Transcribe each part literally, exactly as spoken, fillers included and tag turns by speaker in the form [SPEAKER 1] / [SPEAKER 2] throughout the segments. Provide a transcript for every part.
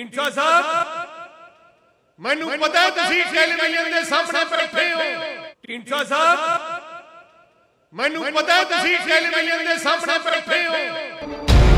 [SPEAKER 1] ਢੀਂਡਸਾ ਸਾਹਿਬ ਮੈਨੂੰ ਪਤਾ ਤੁਸੀਂ ਟੈਲੀਵਿਜ਼ਨ ਦੇ ਸਾਹਮਣੇ ਬੈਠੇ ਹੋ। ਢੀਂਡਸਾ ਸਾਹਿਬ ਮੈਨੂੰ ਪਤਾ ਤੁਸੀਂ ਟੈਲੀਵਿਜ਼ਨ ਦੇ ਸਾਹਮਣੇ ਬੈਠੇ ਹੋ।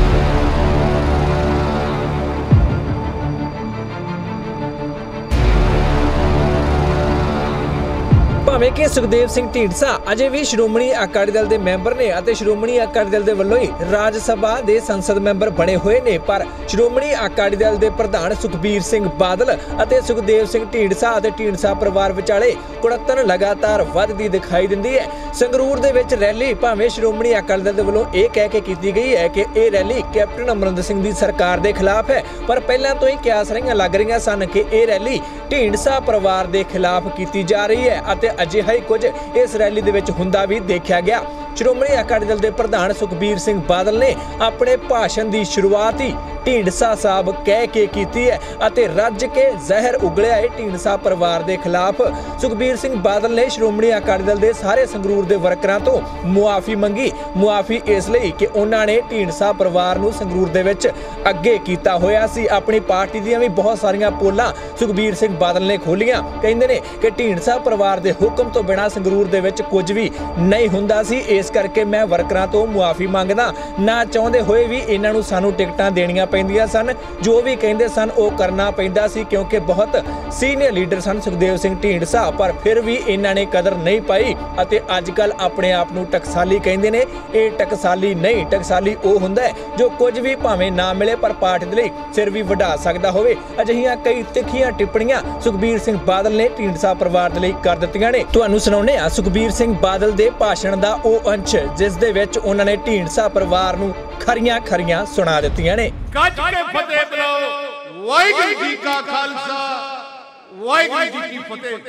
[SPEAKER 2] ਭਾਵੇਂ ਕਿ ਸੁਖਦੇਵ ਸਿੰਘ ਢੀਂਡਸਾ ਅਜੇ ਵੀ ਸ਼੍ਰੋਮਣੀ ਅਕਾਲੀ ਦਲ ਦੇ ਮੈਂਬਰ ਨੇ ਅਤੇ ਸ਼੍ਰੋਮਣੀ ਅਕਾਲੀ ਦਲ ਦੇ ਵੱਲੋਂ ਹੀ ਰਾਜ ਸਭਾ ਦੇ ਸੰਸਦ ਮੈਂਬਰ ਬਣੇ ਹੋਏ ਨੇ, ਪਰ ਸ਼੍ਰੋਮਣੀ ਅਕਾਲੀ ਦਲ ਦੇ ਪ੍ਰਧਾਨ ਸੁਖਬੀਰ ਸਿੰਘ ਬਾਦਲ ਅਤੇ ਸੁਖਦੇਵ ਸਿੰਘ ਢੀਂਡਸਾ ਅਤੇ ਢੀਂਡਸਾ ਪਰਿਵਾਰ ਵਿਚਾਲੇ ਕੁੜੱਤਣ ਲਗਾਤਾਰ ਵੱਧਦੀ ਦਿਖਾਈ ਦਿੰਦੀ ਹੈ। ਸੰਗਰੂਰ ਦੇ ਵਿੱਚ ਰੈਲੀ ਭਾਵੇਂ ਸ਼੍ਰੋਮਣੀ ਅਕਾਲੀ ਦਲ ਦੇ ਵੱਲੋਂ ਇਹ ਕਹਿ ਕੇ ਕੀਤੀ ਗਈ ਹੈ ਕਿ ਇਹ ਰੈਲੀ ਕੈਪਟਨ ਅਮਰਿੰਦਰ ਸਿੰਘ ਦੀ ਸਰਕਾਰ ਦੇ ਖਿਲਾਫ ਹੈ, ਪਰ ਪਹਿਲਾਂ ਤੋਂ ਹੀ ਕਿਆਸ ਰਹੀਆਂ ਲੱਗ ਰਹੀਆਂ ਸਨ ਕਿ ਇਹ ਰੈਲੀ ਢੀਂਡਸਾ ਪਰਿਵਾਰ ਦੇ ਖਿਲਾਫ ਕੀਤੀ ਜਾ ਰਹੀ ਹੈ ਅਤੇ ਅਜਿਹਾ ਹੀ ਕੁਝ ਇਸ ਰੈਲੀ ਦੇ ਵਿੱਚ ਹੁੰਦਾ ਵੀ ਦੇਖਿਆ ਗਿਆ। ਸ਼੍ਰੋਮਣੀ ਅਕਾਲੀ ਦਲ ਦੇ ਪ੍ਰਧਾਨ ਸੁਖਬੀਰ ਸਿੰਘ ਬਾਦਲ ਨੇ ਆਪਣੇ ਭਾਸ਼ਣ ਦੀ ਸ਼ੁਰੂਆਤ ਹੀ ਢੀਂਡਸਾ ਸਾਹਿਬ ਕਹਿ ਕੇ ਕੀਤੀ ਹੈ ਅਤੇ ਰੱਜ ਕੇ ਜ਼ਹਿਰ ਉਗਲਿਆ ਹੈ ਢੀਂਡਸਾ ਪਰਿਵਾਰ ਦੇ ਖਿਲਾਫ। ਸੁਖਬੀਰ ਸਿੰਘ ਬਾਦਲ ਨੇ ਸ਼੍ਰੋਮਣੀ ਅਕਾਲੀ ਦਲ ਦੇ ਸਾਰੇ ਸੰਗਰੂਰ ਦੇ ਵਰਕਰਾਂ ਤੋਂ ਮੁਆਫੀ ਮੰਗੀ। ਮੁਆਫੀ ਇਸ ਲਈ ਕਿ ਉਹਨਾਂ ਨੇ ਢੀਂਡਸਾ ਪਰਿਵਾਰ ਨੂੰ ਸੰਗਰੂਰ ਦੇ ਵਿੱਚ ਅੱਗੇ ਕੀਤਾ ਹੋਇਆ ਸੀ। ਆਪਣੀ ਪਾਰਟੀ ਦੀਆਂ ਵੀ ਬਹੁਤ ਸਾਰੀਆਂ ਪੋਲਾਂ ਸੁਖਬੀਰ ਸਿੰਘ ਬਾਦਲ ਨੇ ਖੋਲੀਆਂ। ਕਹਿੰਦੇ ਨੇ ਕਿ ਢੀਂਡਸਾ ਪਰਿਵਾਰ ਦੇ ਹੁਕਮ ਤੋਂ ਬਿਨਾਂ ਸੰਗਰੂਰ ਦੇ ਵਿੱਚ ਕੁਝ ਵੀ ਨਹੀਂ ਹੁੰਦਾ ਸੀ, ਇਸ ਕਰਕੇ ਮੈਂ ਵਰਕਰਾਂ ਤੋਂ ਮੁਆਫੀ ਮੰਗਦਾ। ਨਾ ਚਾਹੁੰਦੇ ਹੋਏ ਵੀ ਇਹਨਾਂ ਨੂੰ ਸਾਨੂੰ ਟਿਕਟਾਂ ਦੇਣੀਆਂ ਪੈਂਦੀਆਂ ਸਨ, ਜੋ ਵੀ ਕਹਿੰਦੇ ਸਨ ਉਹ ਕਰਨਾ ਪੈਂਦਾ ਸੀ ਕਿਉਂਕਿ ਬਹੁਤ ਸੀਨੀਅਰ ਲੀਡਰ ਸਨ ਸੁਖਦੇਵ ਸਿੰਘ ਢੀਂਡਸਾ, ਪਰ ਫਿਰ ਵੀ ਇਹਨਾਂ ਨੇ ਕਦਰ ਨਹੀਂ ਪਾਈ ਅਤੇ ਅੱਜ ਕੱਲ ਆਪਣੇ ਆਪ ਨੂੰ ਟਕਸਾਲੀ ਕਹਿੰਦੇ ਨੇ। ਇਹ ਟਕਸਾਲੀ ਨਹੀਂ, ਟਕਸਾਲੀ ਉਹ ਹੁੰਦਾ ਜੋ ਕੁਝ ਵੀ ਭਾਵੇਂ ਨਾ ਮਿਲੇ ਪਰ ਪਾਰਟੀ ਦੇ ਲਈ ਸਿਰ ਵੀ ਵਢਾ ਸਕਦਾ ਹੋਵੇ। ਅਜਿਹੀਆਂ ਕਈ ਤਿੱਖੀਆਂ ਟਿੱਪਣੀਆਂ ਸੁਖਬੀਰ ਸਿੰਘ ਬਾਦਲ ਨੇ ਢੀਂਡਸਾ ਪਰਿਵਾਰ ਦੇ ਲਈ ਕਰ ਦਿੱਤੀਆਂ ਨੇ। ਤੁਹਾਨੂੰ ਸੁਣਾਉਂਦੇ ਆ ਸੁਖਬੀਰ ਸਿੰਘ ਬਾਦਲ ਦੇ ਭਾਸ਼ਣ ਦਾ ਉਹ ਅੰਸ਼ ਜਿਸ ਦੇ ਵਿੱਚ ਉਹਨਾਂ ਨੇ ਢੀਂਡਸਾ ਪਰਿਵਾਰ ਨੂੰ ਖਰੀਆਂ ਖਰੀਆਂ ਸੁਣਾ ਦਿੱਤੀਆਂ ਨੇ।
[SPEAKER 1] ਗੱਜ ਕੇ ਫਤਿਹ ਬੁਲਾਓ। ਵਾਹਿਗੁਰੂ ਜੀ ਕਾ ਖਾਲਸਾ, ਵਾਹਿਗੁਰੂ ਜੀ ਕੀ ਫਤਿਹ।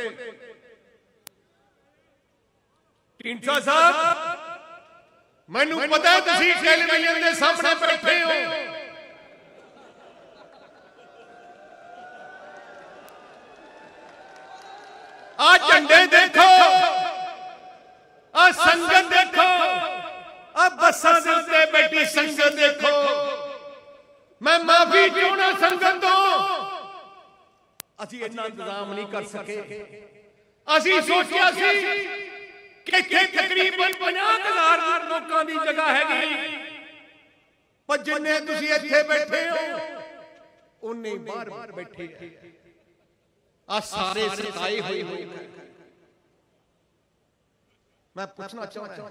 [SPEAKER 1] ਢੀਂਡਸਾ ਸਾਹਿਬ ਮੈਨੂੰ ਪਤਾ ਤੁਸੀਂ ਟੈਲੀਵਿਜ਼ਨ ਦੇ ਸਾਹਮਣੇ ਬੈਠੇ ਹੋ। ਆ ਝੰਡੇ ਦੇਖੋ, ਆ ਸੰਗਤ ਦੇਖੋ, ਆ ਬੱਸਾਂ ਦੇ ਉੱਤੇ ਬੈਠੀ ਸੰਗਤ ਦੇਖੋ। ਮੈਂ ਮਾਫੀ ਚਾਹੁੰਦਾ ਸੰਗਤ ਤੋਂ, ਅਸੀਂ ਇੰਨਾ ਇੰਤਜ਼ਾਮ ਨਹੀਂ ਕਰ ਸਕੇ। ਅਸੀਂ ਸੋਚਿਆ ਸੀ ਕਿ ਇੱਥੇ ਤਕਰੀਬਨ ਪੰਜਾਹ ਹਜ਼ਾਰ ਲੋਕਾਂ ਦੀ ਜਗ੍ਹਾ ਹੈਗੀ, ਪਰ ਜਿੰਨੇ ਤੁਸੀਂ ਇੱਥੇ ਬੈਠੇ ਹੋ ਉਨੇ ਬਾਹਰ ਬਾਹਰ ਬੈਠੇ ਆ ਸਾਰੇ ਸਤਾਏ ਹੋਏ ਹੋਏ। ਮੈਂ ਪੁੱਛਣਾ ਚਾਹੁੰਦਾ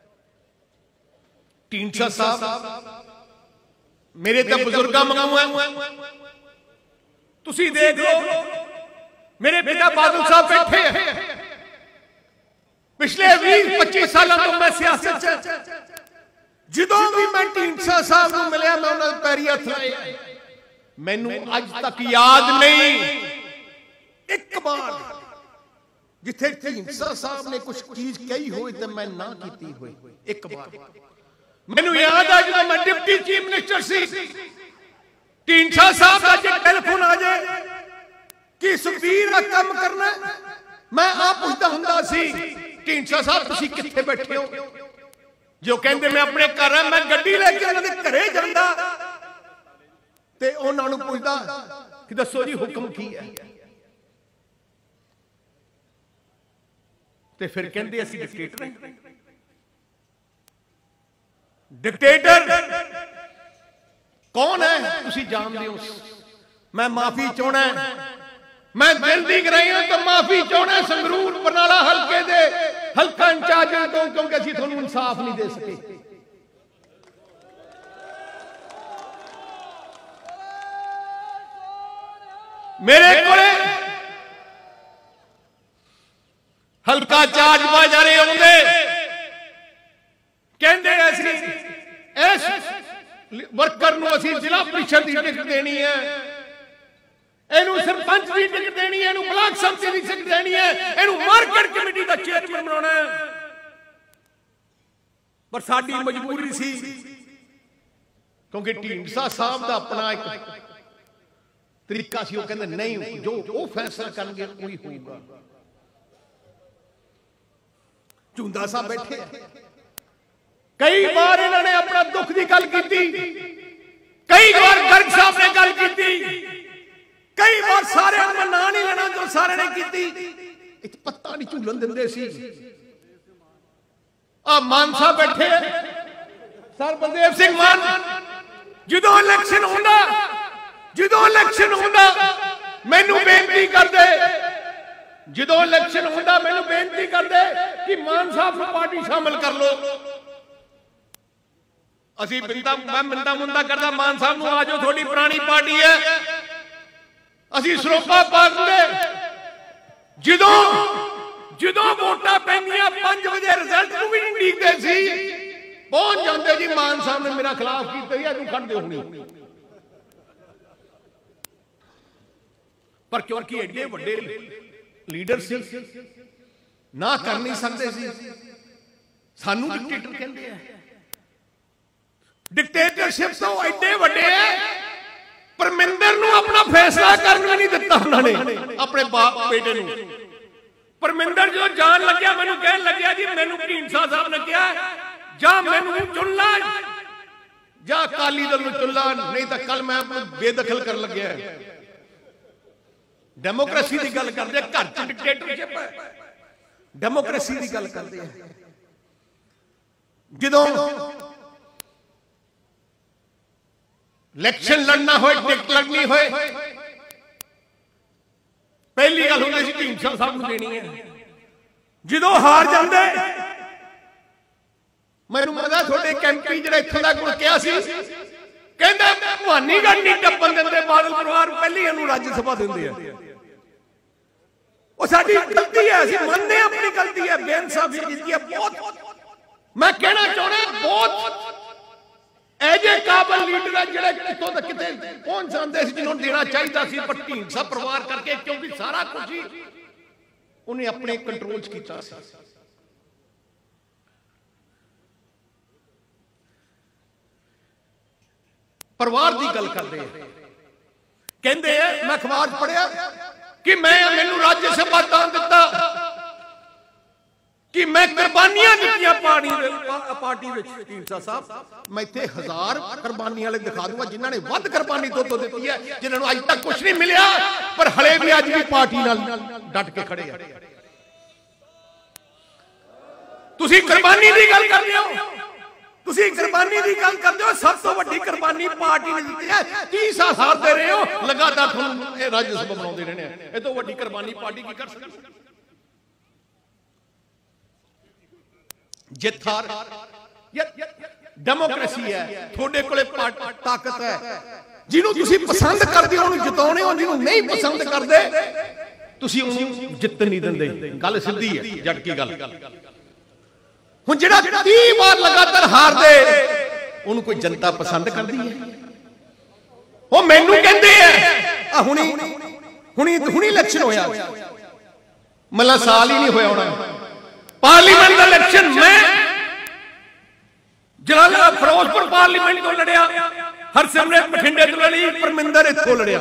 [SPEAKER 1] ਢੀਂਡਸਾ ਸਾਹਿਬ ਮੇਰੇ ਤਾਂ ਬਜ਼ੁਰਗਾਂ ਵਾਂਗੂ ਹੈ, ਤੁਸੀਂ ਦੇਖ ਲਓ ਮੇਰੇ ਪਿਤਾ ਬਾਦਲ ਸਾਹਿਬ ਬੈਠੇ ਹੈ। ਪਿਛਲੇ ਵੀਹ ਪੱਚੀ ਸਾਲਾਂ ਤੋਂ ਮੈਂ ਸਿਆਸਤ ਚ ਜਦੋਂ ਵੀ ਮੈਂ ਢੀਂਡਸਾ ਸਾਹਿਬ ਨੂੰ ਮਿਲਿਆ ਮੈਂ ਉਹਨਾਂ ਦੇ ਪੈਰੀਂ ਹੱਥ ਲਾਏ। ਮੈਨੂੰ ਅੱਜ ਤੱਕ ਯਾਦ ਨਹੀਂ ਇੱਕ ਵਾਰ ਜਿੱਥੇ ਢੀਂਡਸਾ ਸਾਹਿਬ ਨੇ ਕੁਝ ਚੀਜ਼ ਕਹੀ ਹੋਵੇ ਤੇ ਮੈਂ ਨਾ ਕੀਤੀ ਹੋਈ। ਇੱਕ ਵਾਰ ਮੈਨੂੰ ਯਾਦ ਆ ਜਦੋਂ ਮੈਂ ਡਿਪਟੀ ਚੀਫ ਮਿਨਿਸਟਰ ਸੀ, ਢੀਂਡਸਾ ਸਾਹਿਬ ਦਾ ਜੇ ਟੈਲੀਫੋਨ ਆ ਜਾਏ ਕਿ ਸੁਖਬੀਰ ਦਾ ਕੰਮ ਕਰਨਾ, ਮੈਂ ਆ ਪੁੱਛਦਾ ਹੁੰਦਾ ਸੀ ਢੀਂਡਸਾ ਸਾਹਿਬ ਤੁਸੀਂ ਕਿੱਥੇ ਬੈਠੇ ਹੋ। ਜੋ ਕਹਿੰਦੇ ਮੈਂ ਆਪਣੇ ਘਰ ਆ, ਮੈਂ ਗੱਡੀ ਲੈ ਕੇ ਉਹਨਾਂ ਦੇ ਘਰੇ ਜਾਂਦਾ ਤੇ ਉਹਨਾਂ ਨੂੰ ਪੁੱਛਦਾ ਕਿ ਦੱਸੋ ਜੀ ਹੁਕਮ ਕੀ ਹੈ, ਤੇ ਫਿਰ ਕਹਿੰਦੇ ਅਸੀਂ ਡਿਕਟੇਟਰ ਹਾਂ। ਡਿਕਟੇਟਰ ਕੌਣ ਹੈ ਤੁਸੀਂ ਜਾਣਦੇ ਹੋ। ਮੈਂ ਮਾਫੀ ਚਾਹਣਾ, ਮੈਂ ਦਿਲ ਦੀ ਗਰਾਈ ਹਾਂ ਤਾਂ ਮਾਫੀ ਚਾਹਣਾ ਸੰਗਰੂਰ ਬਰਨਾਲਾ ਹਲਕੇ ਦੇ ਹਲਕਾ ਇੰਚਾਰਜਾਂ ਤੋਂ, ਕਿਉਂਕਿ ਅਸੀਂ ਤੁਹਾਨੂੰ ਇਨਸਾਫ ਨਹੀਂ ਦੇ ਸਕੇ। ਮੇਰੇ ਕੋਲੇ ਹਲਕਾ ਚਾਰਜ ਬਾਜ਼ਾਰੇ ਆਉਂਦੇ ਕਹਿੰਦੇ ਅਸੀਂ ਇਸ ਵਰਕਰ ਨੂੰ ਅਸੀਂ ਜ਼ਿਲ੍ਹਾ ਪ੍ਰੀਸ਼ਦ ਦੀ ਟਿਕਟ ਦੇਣੀ ਹੈ, ਇਹਨੂੰ ਸਰਪੰਚ ਦੀ ਟਿਕਟ ਦੇਣੀ ਹੈ, ਇਹਨੂੰ ਬਲਾਕ ਸੰਮਤੀ ਦੀ ਟਿਕਟ ਦੇਣੀ ਹੈ, ਇਹਨੂੰ ਮਾਰਕੀਟ ਕਮੇਟੀ ਦਾ ਚੇਅਰਮੈਨ ਬਣਾਉਣਾ ਹੈ। ਪਰ ਸਾਡੀ ਮਜਬੂਰੀ ਸੀ ਕਿਉਂਕਿ ਢੀਂਡਸਾ ਸਾਹਿਬ ਦਾ ਆਪਣਾ ਇੱਕ ਤਰੀਕਾ ਸੀ। ਉਹ ਕਹਿੰਦੇ ਨਹੀਂ, ਜੋ ਉਹ ਫੈਸਲਾ ਕਰਨਗੇ ਉਹੀ ਹੋਊਗਾ। ਝੁੰਦਾ ਸਾਹਿਬ ਬੈਠੇ ਕਈ ਵਾਰ ਇਹਨਾਂ ਨੇ ਆਪਣਾ ਦੁੱਖ ਦੀ ਗੱਲ ਕੀਤੀ, ਕਈ ਵਾਰ ਗਰਗ ਸਾਹਿਬ ਨੇ ਗੱਲ ਕੀਤੀ कई बार सारे मैं ना नहीं लेना जो सारे ने की पत्ता नहीं झूलन देंदे सी। आ मान साहब बैठे सर बलदेव सिंह मान, जो इलेक्शन होंदा जो इलेक्शन होंदा मैनू बेनती कर दे, जो इलेक्शन होंदा मैनू बेनती कर दे कि मान साहब को पार्टी शामिल कर लो। असी बिंदा मैं मिंदा मुंदा करदा मान साहब नूं आ जाओ, थोड़ी पुरानी पार्टी है, असी सरोपा पा दे। जो जो वोटां पैंदियां पांच बजे रिजल्ट नूं भी नहीं उड़ीकदे सी, पहुंच जाते जी मान साहब ने मेरा खिलाफ किया खड़ दे होनी। पर क्योंकि एडे वड्डे लीडर सी ना कर नहीं सकते सी, सानू डिक्टेटर कहंदे आ। डिक्टेटरशिप तो एडे वड्डे है, परमिंदर नूं अपना फैसला करने नहीं दिता उन्होंने अपने बाप बेटे नूं। परमिंदर जो जान लग्या मैनू कहन लग्या जी मैनू ढींडसा साहब ने कहा जा मैनू चुन ला जा अकाली दल नूं चुन ला, नहीं तो कल मैं बेदखल कर लग्या। डेमोक्रेसी की गल करदे, घर च डिक्टेटरशिप है, डेमोक्रेसी की गल करदे। जदों इलेक्शन लड़ना होए, टिकट लड़नी होए, पहली गल होंदी सी ढींडसा साहब नूं देनी है। जदों हार जांदे मैनूं पता थोड़े कैंपी जिहड़ा इत्थों दा कोल किहा सी, कहंदे भवानीगढ़ नहीं टप्पन दिंदे बादल परिवार, पहली इहनूं राज्य सभा दिंदे आ। वो साडी गलती है, असीं मनदे हां अपनी गलती है, बेइंसाफी कीती है बहुत। मैं कहना चाहुंदा बहुत ऐजे काबल लीडर है जिहड़े कितों तक किते पहुंच जांदे सी जिन्होंने देना चाहिए सी, पर ढींडसा परिवार करके क्योंकि सारा कुछ ही उन्हें अपने कंट्रोल च कीता सी। परिवार की गल करते कहते हैं, मैं अखबार पढ़िया कि मैं मैनू राज्यसभा दान दिता कि मैं कुर्बानियां दित्तियां पार्टी पार्टी विच। ढींडसा साहब मैं इत्थे हजार कुर्बानी वाले दिखा दूंगा जिन्होंने ने वध कुर्बानी तो तो दी है, जिन्होंने अज तक कुछ नहीं मिलिया पर हले भी अज भी पार्टी नाल डट के खड़े हैं। तुसीं कुर्बानी की गल करदे हो, तुसीं कुर्बानी की गल करदे हो, सब तो वड्डी कुर्बानी पार्टी ने दी है। तीस साल हारदे रहे हो, लगातार तुहानूं राज्यसभा बनाउंदे रहने हैं, इह तों वड्डी कुर्बानी पार्टी की कर सकदी। जित हार डेमोक्रेसी है, थोड़े कोले ताकत है, जिन्हों तुसीं पसंद करदे हो उन्हें जिताउणे हो, जिन्हों नहीं पसंद करदे तुसीं उन्हें जित नहीं दिंदे। गल सिद्धी है, जट की गल। हुण जिहड़ा तीस बार लगातार हार दे उन्हें कोई जनता पसंद करदी है। वो मैनू कहंदे है हुणी हुणी हुणी इलेक्शन होया, मतलब साल ही नहीं होया होना पार्लीमेंट का इलेक्शन। मैं जलाला फिरोजपुर पार्लीमेंट तो लड़िया, हरसिमरत बठिंडे तो लड़ी, परमिंदर इत्थों लड़िया।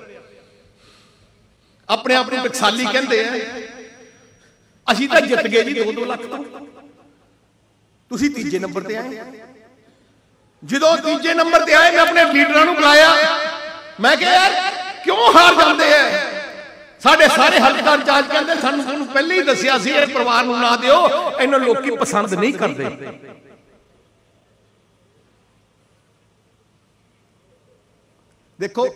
[SPEAKER 1] अपने आप को टकसाली कहते हैं, असीं तां जित गए जी दो दो लाख तो, तुसीं तीजे नंबर ते आए। जो तीजे नंबर ते आए मैं अपने लीडरां नूं बुलाया, मैं कहा यार क्यों हार जाते हैं। साडे सारे हल्का इंचार्ज कहते सानू सानू पहले ही दसिया सी इस परिवार नूं ना दिओ, इन्हां लोकी पसंद नहीं करते। देखो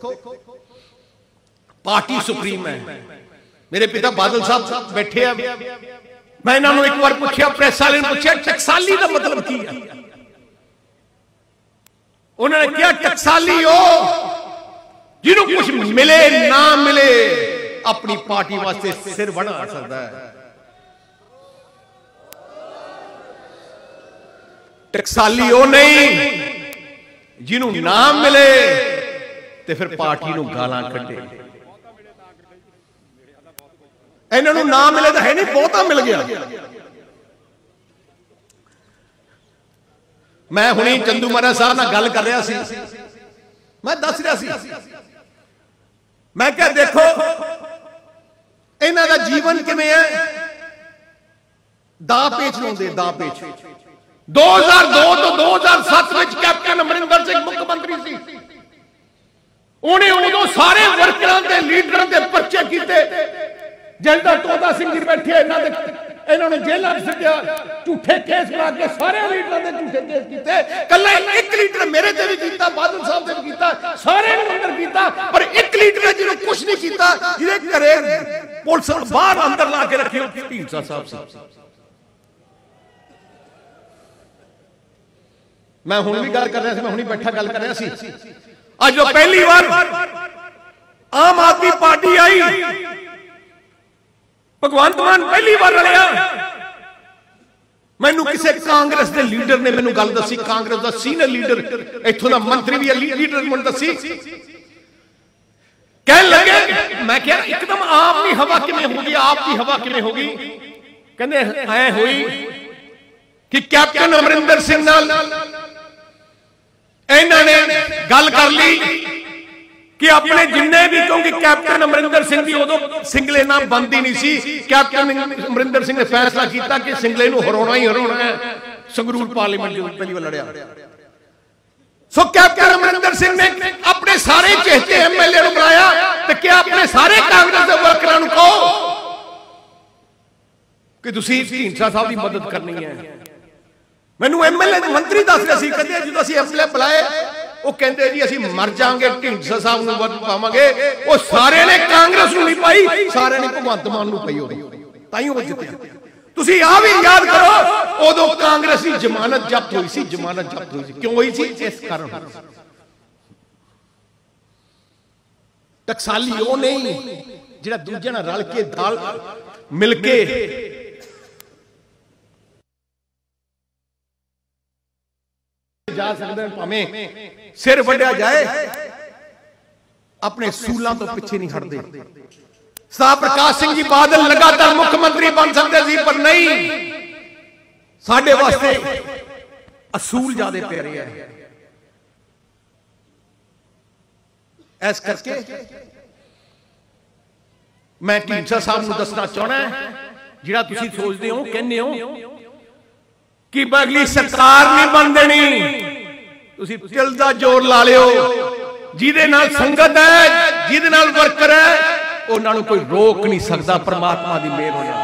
[SPEAKER 1] पार्टी सुप्रीम है, मेरे पिता बादल साहब बैठे हैं, मैं इन्होंने एक बार पूछा, प्रेस वाले ने पूछा टकसाली का मतलब की है। उन्होंने क्या टकसाली हो जिन्हों कुछ मिले ना मिले अपनी पार्टी वास्ते सिर बना सकता है। टकसाली हो नहीं जिन्हों ना मिले ते फिर पार्टी नूं गालां कढे। इन्हों ना मिले तो है नहीं, बहुता मिल गया। मैं हुणी चंदू महाराज साहब नाल गल कर रहा सी, मैं दस रहा सी, मैं क्या देखो इन्हां दा जीवन किवें है, दा पेच लाउंदे दा पेच। दो हज़ार दो तो दो हज़ार सत्त विच कैप्टन अमरिंदर सिंह मुख्यमंत्री सी, उन्हें उदों सारे वर्करां दे ਦੇ ਲੀਡਰਾਂ ਦੇ ਪਰਚੇ ਕੀਤੇ। ਜੈਲਦਾਰ ਤੋਤਾ ਸਿੰਘ ਜੀ ਬੈਠੇ, ਇਹਨਾਂ ਦੇ ਇਹਨਾਂ ਨੂੰ ਜੇਲ੍ਹਾਂ 'ਚ ਸਿੱਟਿਆ, ਝੂਠੇ ਕੇਸ ਲਾ ਕੇ ਸਾਰੇ ਲੀਡਰਾਂ ਦੇ ਝੂਠੇ ਕੇਸ ਕੀਤੇ। ਕੱਲਾ ਇੱਕ ਲੀਡਰ ਮੇਰੇ ਤੇ ਵੀ ਕੀਤਾ, ਬਾਦਲ ਸਾਹਿਬ ਤੇ ਵੀ ਕੀਤਾ, ਸਾਰੇ ਨੂੰ ਅੰਦਰ ਕੀਤਾ, ਪਰ ਇੱਕ ਲੀਡਰ ਨੇ ਜਿਹਨੂੰ ਕੁਝ ਨਹੀਂ ਕੀਤਾ, ਜਿਹਦੇ ਘਰੇ ਪੁਲਿਸ ਬਾਹਰ ਅੰਦਰ ਲਾ ਕੇ ਰੱਖੀ, ਉਹ ਢੀਂਡਸਾ ਸਾਹਿਬ ਸੀ। ਮੈਂ ਹੁਣ ਵੀ ਗੱਲ ਕਰ ਰਿਹਾ ਸੀ, ਮੈਂ ਹੁਣੀ ਬੈਠਾ ਗੱਲ ਕਰ ਰਿਹਾ ਸੀ। ਅੱਜ ਜੋ ਪਹਿਲੀ ਵਾਰ ਆਮ ਆਦਮੀ ਪਾਰਟੀ ਆਈ, ਭਗਵੰਤ ਮਾਨ ਪਹਿਲੀ ਵਾਰ ਰਲਿਆ, ਮੈਨੂੰ ਕਿਸੇ ਕਾਂਗਰਸ ਦੇ ਲੀਡਰ ਨੇ ਮੈਨੂੰ ਗੱਲ ਦੱਸੀ, ਕਾਂਗਰਸ ਦਾ ਸੀਨੀਅਰ ਲੀਡਰ, ਇੱਥੋਂ ਦਾ ਮੰਤਰੀ ਵੀ ਹੈ, ਲੀਡਰ ਮੈਨੂੰ ਦੱਸੀ, ਕਹਿਣ ਲੱਗੇ, ਮੈਂ ਕਿਹਾ ਇੱਕਦਮ ਆਪ ਦੀ ਹਵਾ ਕਿਵੇਂ ਹੋ ਗਈ, ਆਪ ਦੀ ਹਵਾ ਕਿਵੇਂ ਹੋ ਗਈ? ਕਹਿੰਦੇ ਐ ਹੋਈ ਕਿ ਕੈਪਟਨ ਅਮਰਿੰਦਰ ਸਿੰਘ ਨਾਲ ਇਹਨਾਂ ਨੇ ਗੱਲ ਕਰ ਲਈ ਕਿ ਆਪਣੇ ਜਿੰਨੇ ਵੀ, ਕਿਉਂਕਿ ਕੈਪਟਨ ਅਮਰਿੰਦਰ ਸਿੰਘ ਦੀ ਉਦੋਂ ਸਿੰਗਲੇ ਨਾਲ ਬੰਦੀ ਨਹੀਂ ਸੀ, ਕੈਪਟਨ ਅਮਰਿੰਦਰ ਸਿੰਘ ਨੇ ਫੈਸਲਾ ਕੀਤਾ ਕਿ ਸਿੰਗਲੇ ਨੂੰ ਹਰਾਉਣਾ ਹੀ ਹਰਾਉਣਾ ਹੈ। ਸੰਗਰੂਰ ਪਾਰਲੀਮੈਂਟ ਦੇ ਪਹਿਲੀ ਵਾਰ ਲੜਿਆ। ਸੋ ਕੈਪਟਨ ਅਮਰਿੰਦਰ ਸਿੰਘ ਨੇ ਆਪਣੇ ਸਾਰੇ ਚਹਤੇ ਐਮਐਲਏ ਨੂੰ ਬੁਲਾਇਆ ਤੇ ਕਿਹਾ ਆਪਣੇ ਸਾਰੇ ਕਾਂਗਰਸ ਦੇ ਵਰਕਰਾਂ ਨੂੰ ਕਹੋ ਕਿ ਤੁਸੀਂ ਢੀਂਡਸਾ ਸਾਹਿਬ ਦੀ ਮਦਦ ਕਰਨੀ ਹੈ। ਮੈਨੂੰ ਐਮਐਲਏ ਮੰਤਰੀ ਦੱਸ ਰਹੇ ਸੀ, ਕਹਿੰਦੇ ਜਦੋਂ ਅਸੀਂ ਐਮਐਲਏ ਬੁਲਾਏ, ਉਹ ਕਹਿੰਦੇ ਜੀ ਅਸੀਂ ਮਰ ਜਾਾਂਗੇ, ਢੀਂਡਸਾ ਸਾਹਿਬ ਨੂੰ ਵੋਟ ਪਾਵਾਂਗੇ। ਉਹ ਸਾਰੇ ਨੇ ਕਾਂਗਰਸ ਨੂੰ ਨਹੀਂ ਪਾਈ, ਸਾਰਿਆਂ ਨੇ ਭਗਵੰਤ ਮਾਨ ਨੂੰ ਪਾਈ, ਉਹਦੀ ਤਾਂ ਹੀ ਉਹ ਜਿੱਤਿਆ। ਤੁਸੀਂ ਆ ਵੀ ਯਾਦ ਕਰੋ, ਉਦੋਂ ਕਾਂਗਰਸ ਦੀ ਜ਼ਮਾਨਤ ਜ਼ਬਤ ਹੋਈ ਸੀ, ਜ਼ਮਾਨਤ ਜ਼ਬਤ ਹੋਈ ਸੀ। ਕਿਉਂ ਹੋਈ ਸੀ? ਇਸ ਕਾਰਨ ਟਕਸਾਲੀ ਉਹ ਨਹੀਂ ਜਿਹੜਾ ਦੂਜੇ ਨਾਲ ਰਲ ਕੇ ਦਾਲ ਮਿਲ ਕੇ ਜਾ ਸਕਦੇ ਹਨ, ਭਾਵੇਂ ਸਿਰ ਵੱਢਿਆ ਜਾਏ, ਆਪਣੇ ਸੂਲਾਂ ਤੋਂ ਪਿੱਛੇ ਨਹੀਂ ਹਟਦੇ। ਸਰਦਾਰ ਪ੍ਰਕਾਸ਼ ਸਿੰਘ ਜੀ ਬਾਦਲ ਲਗਾਤਾਰ ਮੁੱਖ ਮੰਤਰੀ ਬਣ ਸਕਦੇ ਸੀ, ਪਰ ਨਹੀਂ, ਸਾਡੇ ਵਾਸਤੇ ਅਸੂਲ ਜ਼ਿਆਦੇ ਪਿਆਰੇ ਹੈ। ਇਸ ਕਰਕੇ ਮੈਂ ਢੀਂਡਸਾ ਸਾਹਿਬ ਨੂੰ ਦੱਸਣਾ ਚਾਹਣਾ, ਜਿਹੜਾ ਤੁਸੀਂ ਸੋਚਦੇ ਹੋ, ਕਹਿੰਦੇ ਹੋ ਕਿ ਅਗਲੀ ਸਰਕਾਰ ਨਹੀਂ ਬਣ ਦੇਣੀ, ਤੁਸੀਂ ਦਿਲ ਦਾ ਜ਼ੋਰ ਲਾ ਲਿਓ। ਜਿਹਦੇ ਨਾਲ ਸੰਗਤ ਹੈ, ਜਿਹਦੇ ਨਾਲ ਵਰਕਰ ਹੈ, ਉਹਨਾਂ ਨੂੰ ਕੋਈ ਰੋਕ ਨਹੀਂ ਸਕਦਾ, ਪਰਮਾਤਮਾ ਦੀ ਮਿਹਰ ਹੋਣੀ।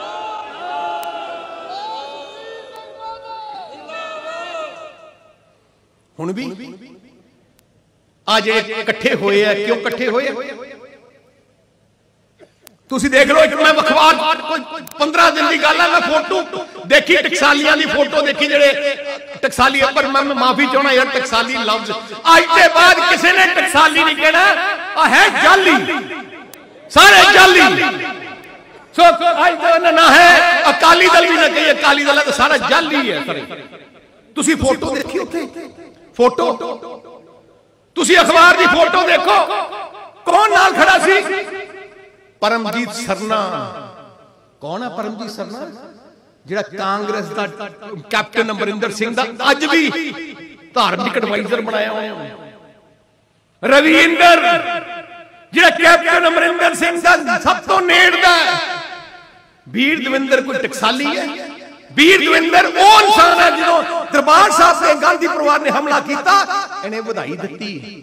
[SPEAKER 1] ਹੁਣ ਵੀ ਅੱਜ ਇਕੱਠੇ ਹੋਏ ਆ, ਕਿਉਂ ਇਕੱਠੇ ਹੋਏ? ਤੁਸੀਂ ਦੇਖ ਲਓ, ਇੱਕ ਮੈਂ ਅਖਬਾਰ ਕੋਈ ਪੰਦਰਾਂ ਦਿਨ ਦੀ ਗੱਲ ਹੈ, ਮੈਂ ਫੋਟੋ ਦੇਖੀ, ਟਕਸਾਲੀਆਂ ਦੀ ਫੋਟੋ ਦੇਖੀ, ਜਿਹੜੇ ਟਕਸਾਲੀ, ਪਰ ਮੈਂ ਮਾਫੀ ਚਾਹਣਾ ਯਾਰ, ਟਕਸਾਲੀ ਲਫ਼ਜ਼ ਅੱਜ ਦੇ ਬਾਅਦ ਕਿਸੇ ਨੇ ਟਕਸਾਲੀ ਨਹੀਂ ਕਹਿਣਾ, ਆ ਹੈ ਜਾਲੀ, ਸਾਰੇ ਜਾਲੀ। ਸੋ ਅੱਜ ਦਾ ਨਾ ਹੈ ਅਕਾਲੀ ਦਲ ਵੀ ਨਾ ਕਹੀਏ, ਅਕਾਲੀ ਦਲ ਤਾਂ ਸਾਰਾ ਜਾਲੀ ਹੈ। ਤੁਸੀਂ ਫੋਟੋ ਦੇਖੀ ਉੱਥੇ, ਫੋਟੋ ਤੁਸੀਂ ਅਖਬਾਰ ਦੀ ਫੋਟੋ ਦੇਖੋ, ਕੌਣ ਨਾਲ ਖੜਾ ਸੀ? ਪਰਮਜੀਤ ਸਰਨਾ। ਕੌਣ ਹੈ ਪਰਮਜੀਤ ਸਰਨਾ? ਜਿਹੜਾ ਕਾਂਗਰਸ ਦਾ ਕੈਪਟਨ ਅਮਰਿੰਦਰ ਸਿੰਘ ਦਾ ਅੱਜ ਵੀ ਧਾਰਮਿਕ ਐਡਵਾਈਜ਼ਰ ਬਣਾਇਆ ਹੋਇਆ। ਰਵਿੰਦਰ, ਜਿਹੜਾ ਕੈਪਟਨ ਅਮਰਿੰਦਰ ਸਿੰਘ ਦਾ ਸਭ ਤੋਂ ਨੇੜਦਾ। ਵੀਰ ਦਵਿੰਦਰ ਕੋਈ ਟਕਸਾਲੀ ਹੈ? ਵੀਰ ਦਵਿੰਦਰ ਉਹ ਇਨਸਾਨ ਹੈ ਜਦੋਂ ਦਰਬਾਰ ਸਾਹਿਬ ਤੇ ਗਾਂਧੀ ਪਰਿਵਾਰ ਨੇ ਹਮਲਾ ਕੀਤਾ, ਇਹਨੇ ਵਧਾਈ ਦਿੱਤੀ।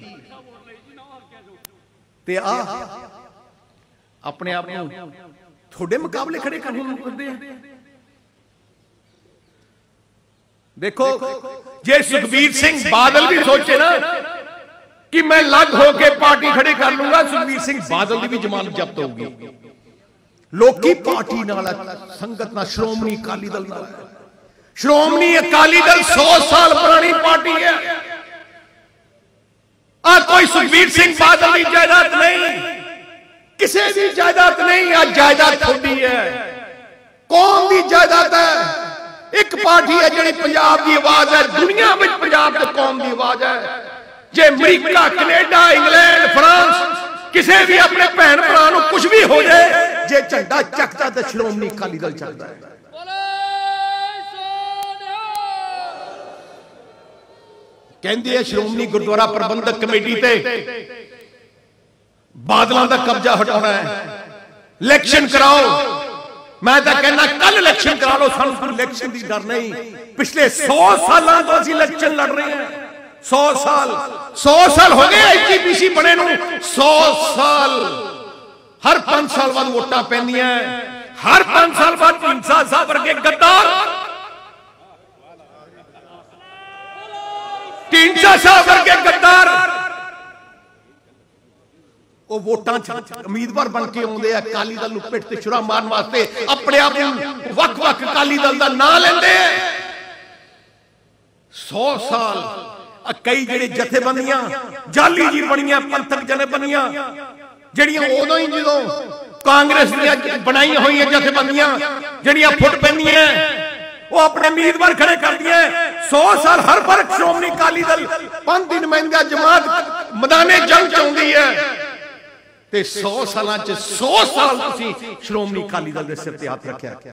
[SPEAKER 1] ਤੇ ਆ ਆਪਣੇ ਆਪ ਨੂੰ ਤੁਹਾਡੇ ਮੁਕਾਬਲੇ ਖੜੇ ਕਰਦੇ ਆ। ਦੇਖੋ, ਜੇ ਸੁਖਬੀਰ ਸਿੰਘ ਬਾਦਲ ਵੀ ਸੋਚੇ ਨਾ ਕਿ ਮੈਂ ਲੱਗ ਹੋ ਕੇ ਪਾਰਟੀ ਖੜੀ ਕਰ ਲੂੰਗਾ, ਸੁਖਬੀਰ ਸਿੰਘ ਬਾਦਲ ਦੀ ਵੀ ਜ਼ਮਾਨਤ ਜ਼ਬਤ ਹੋਊਗੀ। ਲੋਕੀ ਪਾਰਟੀ ਨਾਲ, ਸੰਗਤ ਨਾਲ, ਸ਼੍ਰੋਮਣੀ ਅਕਾਲੀ ਦਲ ਨਾਲ। ਸ਼੍ਰੋਮਣੀ ਅਕਾਲੀ ਦਲ ਸੌ ਸਾਲ ਪੁਰਾਣੀ ਪਾਰਟੀ ਹੈ। ਆ ਕੋਈ ਸੁਖਬੀਰ ਸਿੰਘ ਬਾਦਲ ਦੀ ਜਾਇਦਾਦ ਨਹੀਂ, ਕਿਸੇ ਦੀ ਜਾਇਦਾਦ ਨਹੀਂ। ਆ ਜਾਇਦਾਦ ਤੁਹਾਡੀ ਹੈ, ਕੌਮ ਦੀ ਜਾਇਦਾਦ ਹੈ। ਇੱਕ ਪਾਰਟੀ ਹੈ ਜਿਹੜੀ ਪੰਜਾਬ ਦੀ ਆਵਾਜ਼ ਹੈ, ਦੁਨੀਆ ਵਿੱਚ ਪੰਜਾਬ ਤੇ ਕੌਮ ਦੀ ਆਵਾਜ਼ ਹੈ। ਜੇ ਅਮਰੀਕਾ, ਕੈਨੇਡਾ, ਇੰਗਲੈਂਡ, ਫਰਾਂਸ ਕਿਸੇ ਵੀ ਆਪਣੇ ਭੈਣ ਭਰਾ ਨੂੰ ਕੁਝ ਵੀ ਹੋ ਜਾਏ, ਜੇ ਝੰਡਾ ਚੱਕਦਾ ਤਾਂ ਸ਼੍ਰੋਮਣੀ ਅਕਾਲੀ ਦਲ ਚੱਕਦਾ ਹੈ। ਕਹਿੰਦੇ ਆ ਸ਼੍ਰੋਮਣੀ ਗੁਰਦੁਆਰਾ ਪ੍ਰਬੰਧਕ ਕਮੇਟੀ ਤੇ ਬਾਦਲਾਂ ਦਾ ਕਬਜ਼ਾ ਹਟਾਉਣਾ ਹੈ, ਇਲੈਕਸ਼ਨ ਕਰਾਓ। ਮੈਂ ਤਾਂ ਕਹਿੰਦਾ ਕੱਲ ਇਲੈਕਸ਼ਨ ਕਰਾ ਲਓ, ਸਾਨੂੰ ਕੋਈ ਇਲੈਕਸ਼ਨ ਦੀ ਡਰ ਨਹੀਂ। ਪਿਛਲੇ ਸੌ ਸਾਲਾਂ ਤੋਂ ਅਸੀਂ ਇਲੈਕਸ਼ਨ ਲੜ ਰਹੇ ਹਾਂ, सौ साल सौ साल हो गए एचजीपीसी बने नूं सौ साल। हर पांच साल बाद वोटां पैंदियां, हर पांच साल बाद ढींडसा साहब वर्गे गद्दार, ढींडसा साहब वर्गे गद्दार ਉਹ ਵੋਟਾਂ ਚ ਉਮੀਦਵਾਰ ਬਣ ਕੇ ਆਉਂਦੇ ਆ, ਅਕਾਲੀ ਦਲ ਨੂੰ ਪਿੱਠ ਤੇ ਛੁਰਾ ਮਾਰਨ ਵਾਸਤੇ ਆਪਣੇ ਆਪ ਨੂੰ ਵੱਖ-ਵੱਖ ਅਕਾਲੀ ਦਲ ਦਾ ਨਾਂ ਲੈਂਦੇ ਆ। ਸੌ ਸਾਲ ਕਈ ਜਿਹੜੇ ਜਥੇਬੰਦੀਆਂ ਜਾਲੀ ਜੀ ਬਣੀਆਂ, ਪੰਥਕ ਜਥੇਬੰਦੀਆਂ ਜਿਹੜੀਆਂ ਉਦੋਂ ਹੀ ਜਦੋਂ ਕਾਂਗਰਸ ਦੀਆਂ ਬਣਾਈਆਂ ਹੋਈਆਂ ਜਥੇਬੰਦੀਆਂ ਜਿਹੜੀਆਂ ਫੁੱਟ ਪੈਂਦੀਆਂ ਉਹ ਆਪਣੇ ਉਮੀਦਵਾਰ ਖੜੇ ਕਰਦੀਆਂ। ਸੌ ਸਾਲ ਹਰ ਫਰਕ ਸ਼੍ਰੋਮਣੀ ਅਕਾਲੀ ਦਲ ਪੰਥ ਦੀ ਨੁਮਾਇੰਦਾ ਜਮਾਤ ਮੈਦਾਨੇ ਜੰਗ ਚ ਆਉਂਦੀ ਹੈ ਤੇ ਸੌ ਸਾਲਾਂ ਚ ਸੌ ਸਾਲ ਤੁਸੀਂ ਸ਼੍ਰੋਮਣੀ ਅਕਾਲੀ ਦਲ ਦੇ ਸਿਰ ਤੇ ਹੱਥ ਰੱਖਿਆ।